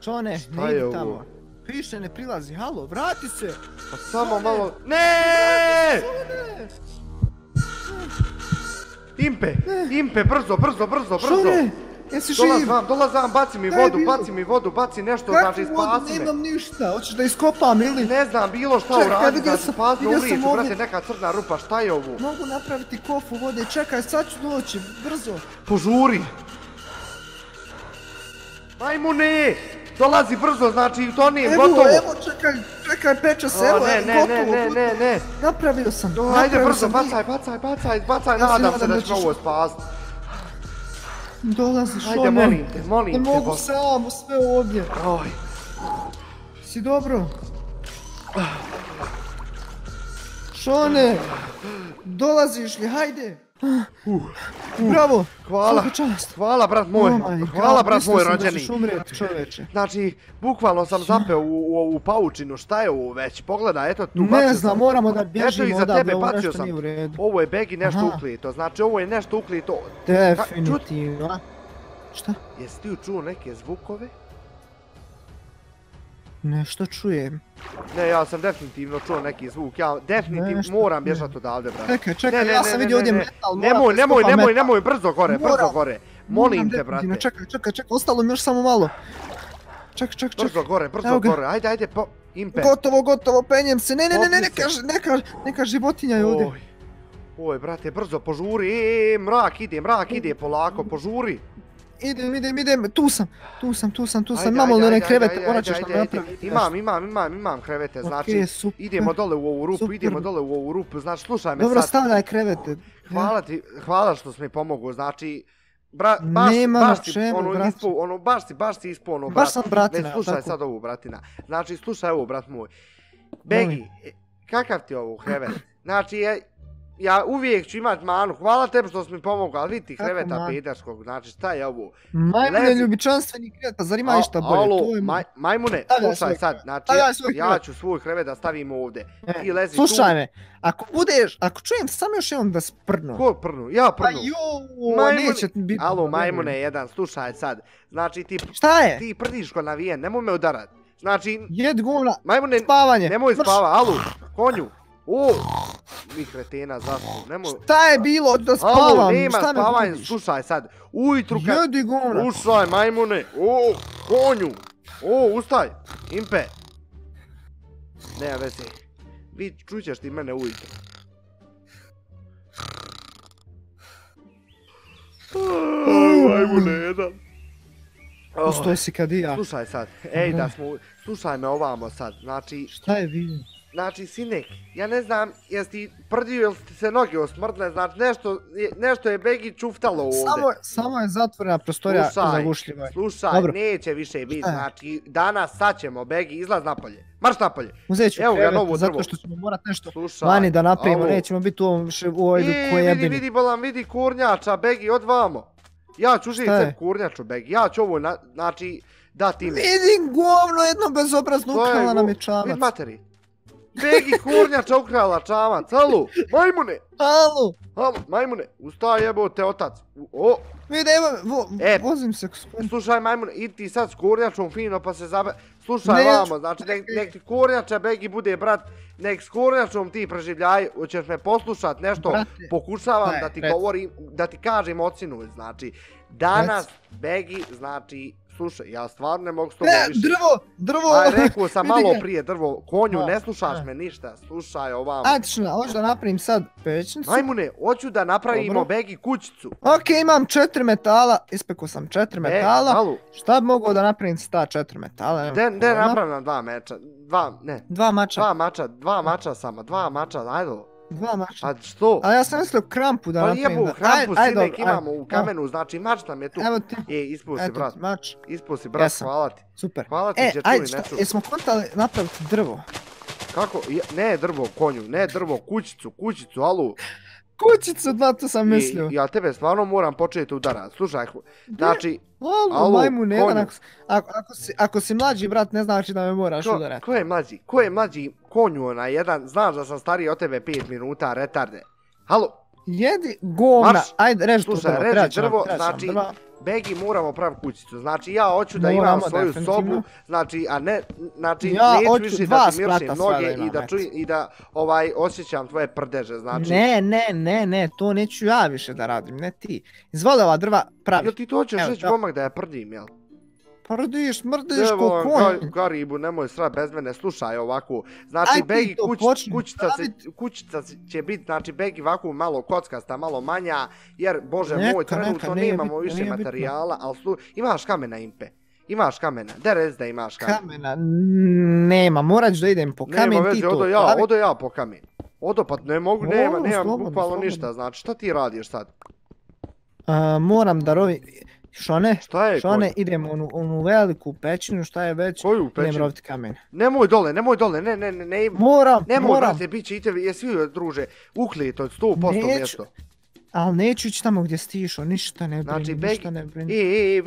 Šone, Šta ne je idi ovo? tamo. Više ne prilazi, halo, vrati se! Pa samo malo... Ne! Impe, brzo! Šone, jesi živ? Dolazam, baci mi vodu, baci nešto, znači spasi me. Nemam ništa, hoćeš da iskopam ili? Ne znam, bilo šta Čekaj, uradi, vidio znači sam- spasi me vidio u sam liču, ovdje. brate, neka crna rupa, šta je ovo? Mogu napraviti kofu vode, čekaj, sad ću doći, brzo. Požuri! Majmune! Dolazi brzo, znači tonijem, gotovo! Evo, čekaj, peče se, evo, gotovo. Ne. Napravio sam, Ajde brzo, sam. bacaj, nadam se da ćemo ovo spasti. Dolazi, Šone. Ajde, molim te, Ne mogu Bože. samo sve ovdje. Oj, Si dobro? Šone, dolaziš li, hajde. Bravo, hvala, svaka čast. hvala brat moj, Oh my God, hvala brat mislio moj sam da rođeni. ćeš umrijeti, čoveče. Znači, bukvalno sam zapeo u ovu paučinu, šta je ovo već? Pogledaj, eto tu Ne bacio znam, sam. moramo da Eto bježimo iza odavde, tebe ovo bacio nešto sam. nije u redu. Ovo je Begi nešto Aha. uklito, znači ovo je nešto uklito. Definitivno. A? Šta? Jesi ti čuo neke zvukove? Nešto čujem. Ne, ja sam definitivno čuo neki zvuk, ja definitivno Nešto moram čujem. bježati odavde, brate. Čekaj, ja sam vidio ovdje metal, Nemoj, brzo gore, molim te, brate. Čekaj, ostalo mi još samo malo. Čekaj. Brzo Evo ga. gore, ajde, impe. Gotovo, penjem se, ne, neka životinja je ovdje. Oj, brate, brzo, požuri, mrak ide, polako, požuri. Idem, tu sam, imamo li one krevete, morat ćeš nam napraviti. Imam krevete, znači, super. idemo dole u ovu rupu, znači, slušaj me sad. Dobro, stavljaj krevete. Hvala što si mi pomogao, znači, Nema na čemu, brate. baš si ispo, ono, Baš sam bratina, ne, slušaj tako. sad ovu, bratina, znači, slušaj ovo, brat moj. Begi, kakav ti je ovo krevet? Znači, ja uvijek ću imat manu, hvala tebi što si mi pomogao, ali vidi ti kreveta pederskog, znači šta je ovo? Majmune, ljubičanstveni krevet, pa zar ima išta bolje? Alo, To je majmune, slušaj sad, znači ja ću svoj krevet da stavim ovdje. Ti lezi tu. Slušaj me, ako čujem samo još jednom da sprnu. Ko prnu? Ja Pa prnu. joj, neće biti. Alo, majmune jedan, slušaj sad, znači Šta je? ti prdiš ko navijen, nemoj me udarat. Znači, Jed govna, majmune, spavanje. nemoj spava, alo, konju. O, mi kretena zaspu, nemoj. Šta je bilo da spavam? Alo, nema spavanja, slušaj sad, ujutru kad... Jedi govna. Slušaj, majmune, o, konju, o, ustaj, impe. Nema veze, vi čućeš ti mene ujutru. Majmune, jedan. Ustoj si kad i ja. Slušaj sad, slušaj me ovamo sad, znači... Šta je vidio? Znači, sinek, ja ne znam, jesi ti prdio ili ti se noge osmrdle, znači nešto je Begi čuftalo ovdje. Samo je zatvorena prostorija zagušljiva. Slušaj, neće više biti, znači danas sad ćemo Begi, izlaz napolje, marš napolje. Uzet ću krevet, zato što ćemo morat nešto vani da napravimo, nećemo biti u ovoj kojebini. Vidi bolam, vidi kurnjača, Begi, odvamo. Ja ću uzeti sebi kurnjaču, Begi, ja ću ovo, znači, dati mi. Vidim govno, jedno bezobrazno ukrala nam je čamac. Vidi materi. Begi kurnjača ukrala čamac, alo, majmune! Alo, majmune, ustaj jebote otac, o! Vidi, evo, vozim se. Slušaj majmune, idi ti sad s kurnjačom fino pa se slušaj vamo, znači nek ti kurnjača Begi bude brat, nek s kurnjačom ti preživljaj, hoćeš me poslušat nešto, pokušavam da ti govorim, da ti kažem ocinu, znači, danas Begi, znači, slušaj, ja stvarno ne mogu s tobom više. Drvo! Aj, rekao sam malo prije drvo, konju, ne slušaš me ništa, slušaj ovamo. Ajde, hoću da napravim sad pećnicu. Majmune, hoću da napravimo Begi kućicu. Ok, imam 4 metala, ispekao sam 4 metala. Šta bi mogao da napravim s ta 4 metala? De napravim 2 meča, 2 mača. 2 mača samo, 2 mača, ajde. 2 mača. A što? A ja sam mislio krampu da napravim. Pa jebu, krampu sinek imamo u kamenu, znači mač nam je tu. Evo ti. Ispusti brat. Mač. Ispusti brat, hvala ti. Super. Hvala ti, Đerčuni, ajde, ne ču. jesmo kontali napraviti drvo? Kako? Ne drvo konju, ne drvo, kućicu, alo. Kućicu, da, to sam mislio. Ja tebe stvarno moram početi udarat, slušaj, znači... Alo, majmun, jedan, ako si mlađi brat, ne znači da me moraš udarati. Ko je mlađi konju onaj jedan, znaš da sam stariji od tebe 5 minuta, retarde. Halo, Jedi govna, ajde reži to slušaj, reži drvo, znači, Begi moramo praviti kućicu, znači ja hoću da imam svoju sobu, znači, a ne, znači, neću više da ti miršim noge i da osjećam tvoje prdeže, znači. Ne, to neću ja više da radim, ne ti. Izvoli ova drva pravi. Jel ti to hoćeš reći momak da ja prdim, jel? Prdiš, smrdiš ko konj. Garibu, nemoj srat bez mene, slušaj ovako. Znači, Begi kućica će biti, znači, Begi ovako malo kockasta, malo manja, jer, bože moj, trenutno nemamo više materijala, ali imaš kamena, Impe. Imaš kamena, da rez da imaš kamena. Kamena, nema, morat ću da idem po kamen, nema veze, odo ja po kamen. Odo, pa ne mogu, nemam bukvalno ništa, znači, šta ti radiš sad? Moram da rovim... Šone, šta je, idem u onu veliku pećinu, šta je već, idem roviti kamen. Nemoj dole, ne. Moram. Nemoj, brate, bit će i tebi, jesi vidio, druže, ukli to 100% mjesto. Ali neću ići tamo gdje si išao, ništa ne brini, ništa ne brini.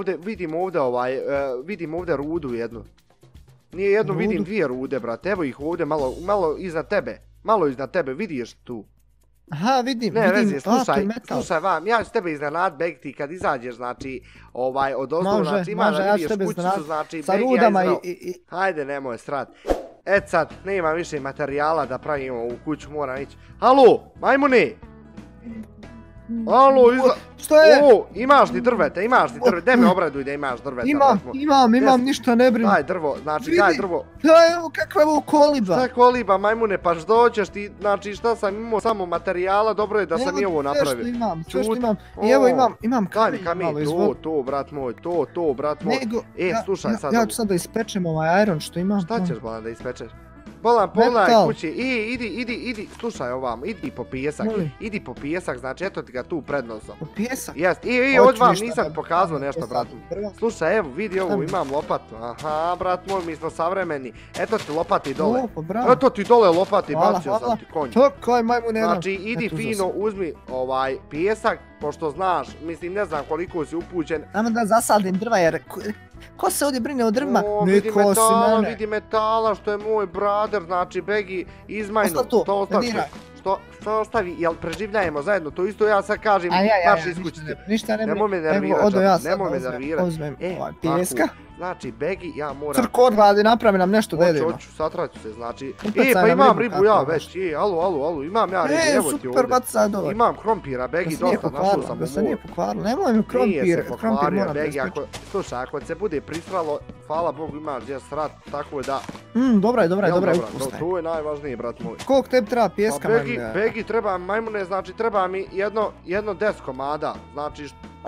Vidim ovdje rudu jednu. Nije jednu, vidim dvije rude, brate, evo ih ovdje malo iznad tebe. Malo iznad tebe, vidiš tu. Aha, vidim, slušaj vam, ja ću tebe iznenad, Beg, ti kad izađeš, znači, od osnovu, znači, imaš da vidiš kućicu, znači, sa rudama i... Hajde, nemoj srat. Sad, nema više materijala da pravimo ovu kuću, moram ići. Halo, majmuni! Halo, što je? Imaš li drvete, daj me obraduj da imaš drvete. Imam, ništa ne brini. Daj drvo, znači daj drvo. Daj, evo kakva je ovo koliba. Šta je koliba, majmune, pa doćeš ti, znači šta sam imao samo materijala, dobro je da sam i ovo napravio. Sve što imam, i evo imam kamen, to, brat moj, to, brat moj. Slušaj sad. Ja ću sad da ispečem ovaj iron što imam. Šta ćeš, Bolan, da ispečeš? Bolan, pogledaj kući, idi, slušaj ovam, idi po pijesak, znači eto ti ga tu pred nosom. Po pijesak? Jest, od vam nisam pokazao nešto, brat. Slušaj, evo, vidi ovo, imam lopatu, aha, brat moj, mi smo savremeni, eto ti lopati dole. Eto ti dole lopati, bacio sam ti konju. Čekaj, majmune, znači, idi fino, uzmi ovaj pijesak, pošto znaš, mislim, ne znam koliko si upućen. Samo da zasadim drva, jer... Ko se ovdje brine o drvima? Vidi metala, što je moj brader, znači Begi izmajnu. Ostavi to, Što ostavi, jel preživljajemo zajedno, to isto ja sad kažem, naši iskućice. Ništa ne nemoj me nervirati, nemoj me nervirati. Uzmem pijeska. Znači, Begi, ja moram... Crkor radi, napravi nam nešto da jedemo. Hoću, satraću se, znači... Pa imam ribu ja već, alo, imam ja ribu, evo ti ovdje. Super, baca dole. Imam krompira, Begi, dosta, našao sam da se nije pokvarilo, nemoj mi krompir moram da ispeći. Slušaj, ako se bude pristralo, hvala Bogu imaš gdje srat, tako da... Dobra je, upustaj. To je najvažnije, brat moj. Koliko tebi treba pijeska, majmune? Begi, treba majmune, znači treba mi jedno 10 komada, znači...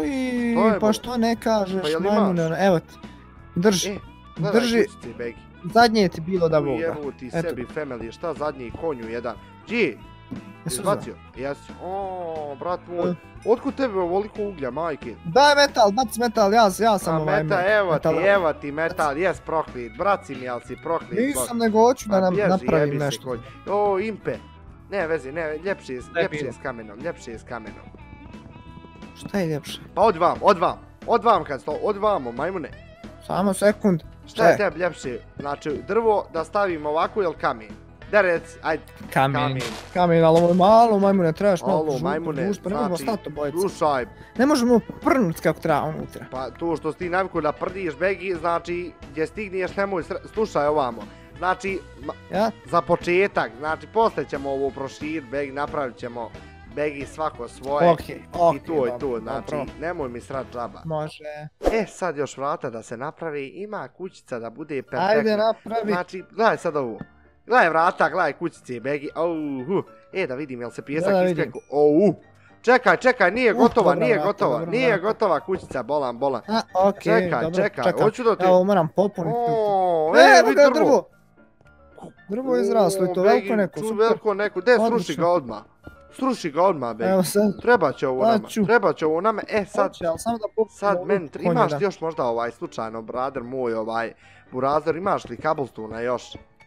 Pa što ne kažeš, majmune, evo ti. Drži, zadnje je ti bilo da Boga. Evo ti sebi family, šta zadnji konju jedan. Gdje? Izbacio? Jesi. Brat moj. Otkud tebe ovoliko uglja, majke? Daj metal, baci metal, ja sam ovaj metal. Evo ti metal, jes proklit, braci mi, jel si proklit. Nisam, nego hoću da nam napravim nešto. Impe. Ne vezi, ne, ljepše je s kamenom, Šta je ljepše? Pa od vam kad sto, od vamo, majmune. Samo sekund. Šta je tebi ljepše? Znači, drvo da stavimo ovako ili kamen? Da reci, ajde. Kamen, ali ovo je malo, majmune, trebaš malo žuš, pa ne možemo stati obojica. Slušaj. Ne možemo prnuti kako treba unutra. Pa to što si ti navikao da prdiš, Begi, znači, gdje stigneš nemoj slušaj ovamo. Znači, za početak, znači, poslije ćemo ovo proširiti, Begi, napravit ćemo Begi svako svoje i to, znači, nemoj mi srat džaba. Može. Sad još vrata da se napravi, ima kućica da bude perfektna. Ajde napravi. Znači, gledaj sad ovo. Gledaj vrata, gledaj kućice, Begi, da vidim jel se pijesak ispeku. Čekaj, nije gotova kućica, bolan. Čekaj, hoću da ti... Evo, moram popuniti. Vidi drvo. Drvo je izraslo i to veliko neko, super. Veliko neko, sruši ga odmah, Begi. Treba će ovo nama, sad meni, imaš li još možda slučajno, brader moj, burazor, imaš li kabelstuna još?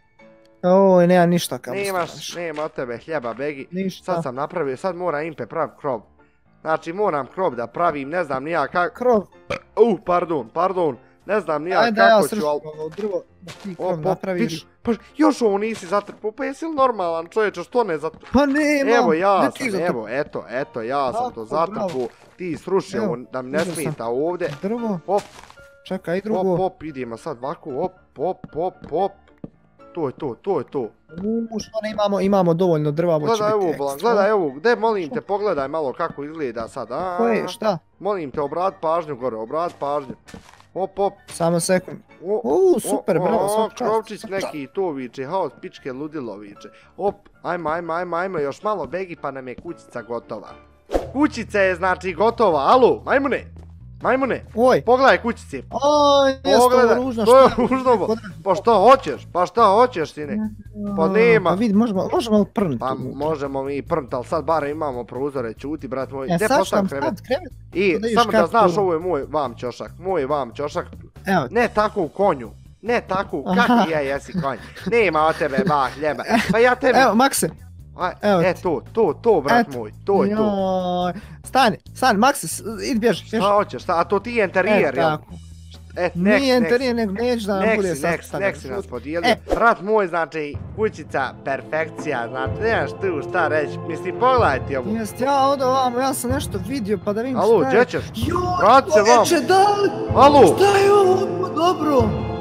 Nema ništa kabelstuna. Nema od tebe hljeba, Begi. Sad sam napravio, sad mora Impe praviti krov. Znači moram krov da pravim, ne znam nija kak... Krov? Pardon. Ne znam nija kako ću, ali... Ajde, ja drvo da ti krov napraviš. Pa još ovo nisi zatrpao, pa jesi li normalan čovječe, što ne zatrpao? Pa nema, evo ja sam, eto, ja sam to zatrpao, ti sruši ovo da mi ne smita ovdje. Drvo, čekaj, drugo. Hop, idemo sad ovako, hop. To je to. Što imamo dovoljno drva, ovo će biti ekstra. Gledaj ovo, gdje molim te, pogledaj malo kako izgleda sad. Koje, šta? Molim te, obrat pažnju gore, obrat pažnju. Hop. Samo sekund. Super, bravo, svaka čast. Krovčić neki to viče, haos, pičke, ludilo viče. Hop, ajmo, još malo begi pa nam je kućica gotova. Kućica je znači gotova, alo, majmune, pogledaj kućice. Pogledaj, to je ružno. Pa šta hoćeš sine? Pa nema. Pa vidi, možemo prniti. Pa možemo mi prniti, ali sad barem imamo prozore, čuti brat moj. Ja sad ću vam sad krevet. I samo da znaš, ovo je moj vam ćošak. Ne tako u konju. Ne tako, kakvi jesi konj. Nema od tebe hljeba. Pa ja tebe... Evo, Makse. To, brat moj, to je to. Stani, Makse, idi bježi. Šta hoćeš, a to ti je interijer, jel? Nije interijer, nego neću da nam bude sastavljeno. Nek si nas podijelio. Brat moj, znači, kućica, perfekcija, znači, nemaš tu šta reći. Mislim, pogledaj ti ovo. Jest, ja ovdje ovamo, ja sam nešto vidio, pa da vidim šta je. Alo, gdje ćeš? Vrat se vam. Alo, šta je ovo, dobro?